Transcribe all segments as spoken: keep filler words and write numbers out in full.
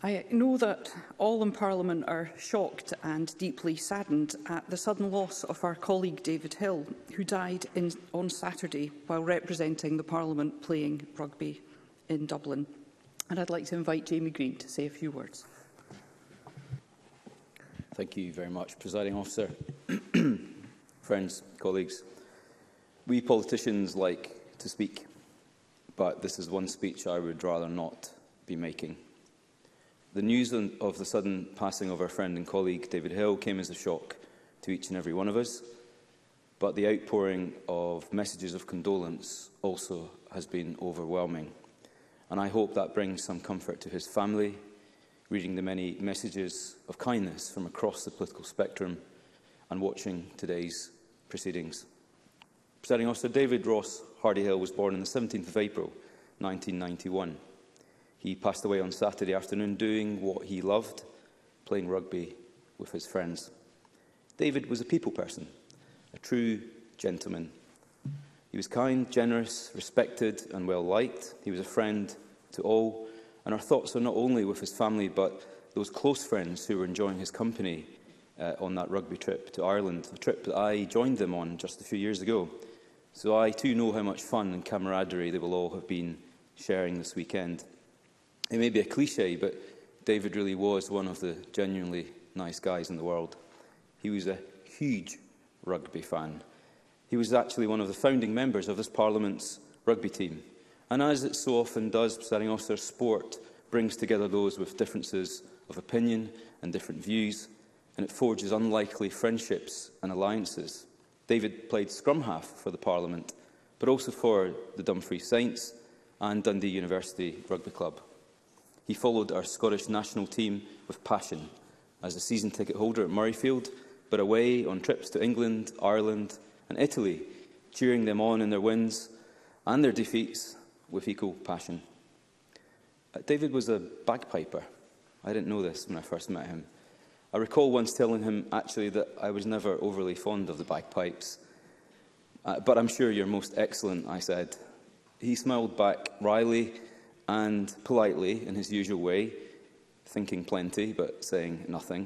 I know that all in Parliament are shocked and deeply saddened at the sudden loss of our colleague David Hill, who died in, on Saturday while representing the Parliament playing rugby in Dublin. And I'd like to invite Jamie Green to say a few words. Thank you very much, Presiding Officer. Friends, colleagues, we politicians like to speak, but this is one speech I would rather not be making. The news of the sudden passing of our friend and colleague David Hill came as a shock to each and every one of us, but the outpouring of messages of condolence also has been overwhelming. And I hope that brings some comfort to his family, reading the many messages of kindness from across the political spectrum and watching today's proceedings. Presiding Officer, David Ross Hardy-Hill was born on the seventeenth of April nineteen ninety-one. He passed away on Saturday afternoon doing what he loved, playing rugby with his friends. David was a people person, a true gentleman. He was kind, generous, respected and well-liked. He was a friend to all, and our thoughts are not only with his family, but those close friends who were enjoying his company uh, on that rugby trip to Ireland, a trip that I joined them on just a few years ago. So I too know how much fun and camaraderie they will all have been sharing this weekend. It may be a cliche, but David really was one of the genuinely nice guys in the world. He was a huge rugby fan. He was actually one of the founding members of this Parliament's rugby team. And as it so often does, Presiding Officer, sport brings together those with differences of opinion and different views, and it forges unlikely friendships and alliances. David played scrum half for the Parliament, but also for the Dumfries Saints and Dundee University Rugby Club. He followed our Scottish national team with passion as a season ticket holder at Murrayfield, but away on trips to England, Ireland and Italy, cheering them on in their wins and their defeats with equal passion. Uh, David was a bagpiper. I didn't know this when I first met him. I recall once telling him, actually, that I was never overly fond of the bagpipes. Uh, but I'm sure you're most excellent, I said. He smiled back wryly and politely in his usual way, thinking plenty but saying nothing.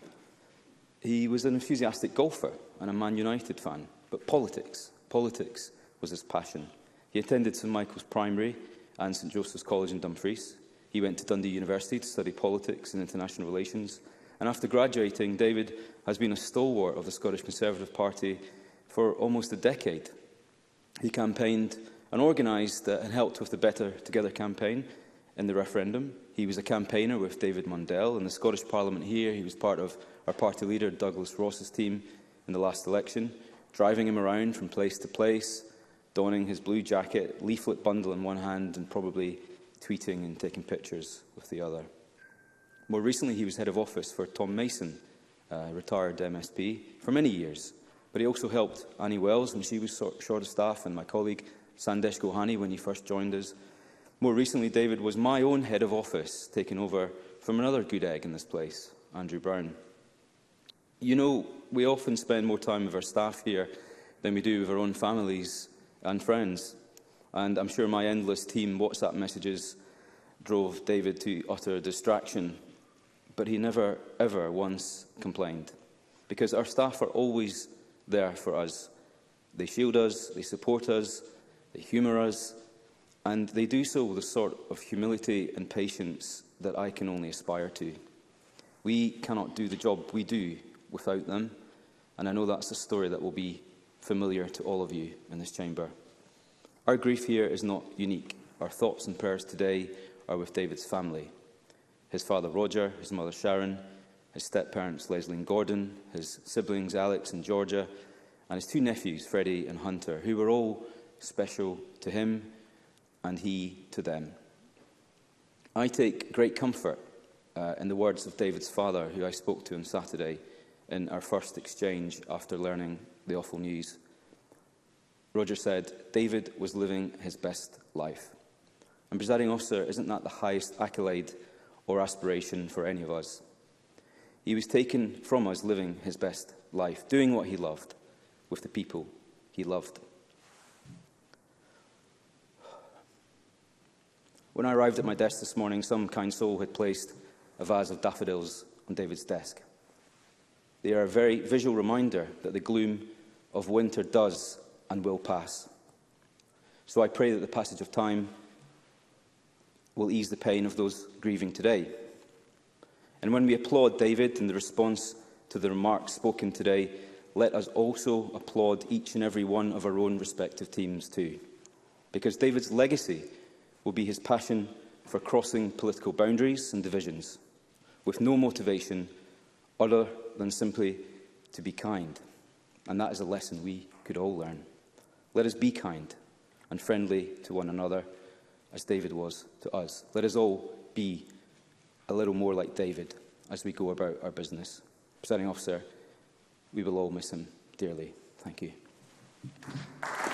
He was an enthusiastic golfer and a Man United fan, but politics, politics was his passion. He attended St Michael's Primary and St Joseph's College in Dumfries. He went to Dundee University to study politics and international relations, and after graduating, David has been a stalwart of the Scottish Conservative Party for almost a decade. He campaigned and organised uh, and helped with the Better Together campaign in the referendum. He was a campaigner with David Mundell in the Scottish Parliament here. He was part of our party leader Douglas Ross's team in the last election, driving him around from place to place, donning his blue jacket, leaflet bundle in one hand and probably tweeting and taking pictures with the other. More recently, he was head of office for Tom Mason, uh, retired M S P, for many years. But he also helped Annie Wells when she was short of staff, and my colleague Sandesh Gohani when he first joined us. More recently, David was my own head of office, taking over from another good egg in this place, Andrew Brown. You know, we often spend more time with our staff here than we do with our own families and friends. And I'm sure my endless team WhatsApp messages drove David to utter distraction. But he never, ever once complained, because our staff are always there for us. They shield us, they support us, they humour us, and they do so with a sort of humility and patience that I can only aspire to. We cannot do the job we do without them, and I know that's a story that will be familiar to all of you in this chamber. Our grief here is not unique. Our thoughts and prayers today are with David's family. His father Roger, his mother Sharon, his step-parents Leslie and Gordon, his siblings Alex and Georgia, and his two nephews Freddie and Hunter, who were all special to him and he to them. I take great comfort uh, in the words of David's father, who I spoke to on Saturday in our first exchange after learning the awful news. Roger said, David was living his best life. And, Presiding Officer, isn't that the highest accolade or aspiration for any of us? He was taken from us living his best life, doing what he loved, with the people he loved. When I arrived at my desk this morning, some kind soul had placed a vase of daffodils on David's desk. They are a very visual reminder that the gloom of winter does and will pass. So I pray that the passage of time will ease the pain of those grieving today. And when we applaud David in the response to the remarks spoken today, let us also applaud each and every one of our own respective teams too. Because David's legacy will be his passion for crossing political boundaries and divisions, with no motivation other than simply to be kind. And that is a lesson we could all learn. Let us be kind and friendly to one another, as David was to us. Let us all be a little more like David as we go about our business. Presiding Officer, we will all miss him dearly. Thank you.